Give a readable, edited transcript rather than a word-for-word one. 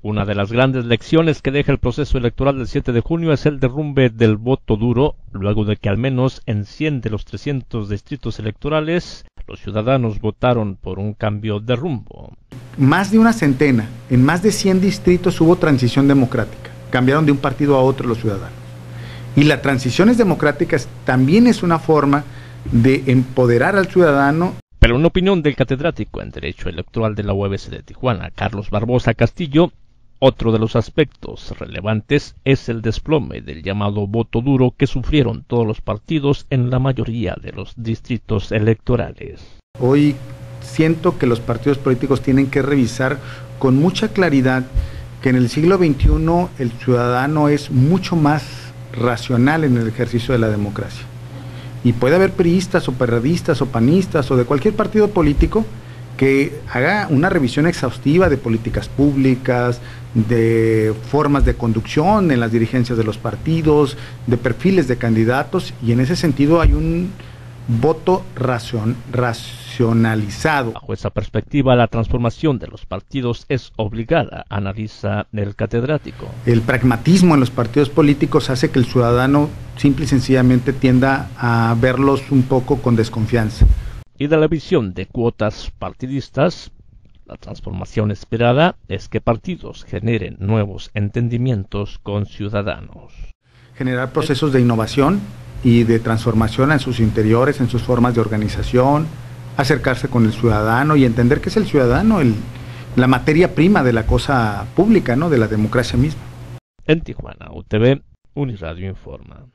Una de las grandes lecciones que deja el proceso electoral del 7 de junio es el derrumbe del voto duro, luego de que al menos en 100 de los 300 distritos electorales los ciudadanos votaron por un cambio de rumbo. Más de una centena, en más de 100 distritos hubo transición democrática, cambiaron de un partido a otro los ciudadanos. Y la transiciones democráticas también es una forma de empoderar al ciudadano. Pero en opinión del catedrático en Derecho Electoral de la UABC de Tijuana, Carlos Barbosa Castillo, otro de los aspectos relevantes es el desplome del llamado voto duro que sufrieron todos los partidos en la mayoría de los distritos electorales. Hoy siento que los partidos políticos tienen que revisar con mucha claridad que en el siglo XXI el ciudadano es mucho más racional en el ejercicio de la democracia. Y puede haber priistas o perredistas o panistas o de cualquier partido político que haga una revisión exhaustiva de políticas públicas, de formas de conducción en las dirigencias de los partidos, de perfiles de candidatos, y en ese sentido hay un voto racionalizado. Bajo esa perspectiva, la transformación de los partidos es obligada, analiza el catedrático. El pragmatismo en los partidos políticos hace que el ciudadano simple y sencillamente tienda a verlos un poco con desconfianza. Y de la visión de cuotas partidistas, la transformación esperada es que partidos generen nuevos entendimientos con ciudadanos. Generar procesos de innovación y de transformación en sus interiores, en sus formas de organización, acercarse con el ciudadano y entender que es el ciudadano la materia prima de la cosa pública, ¿no? De la democracia misma. En Tijuana, UTV, Uniradio informa.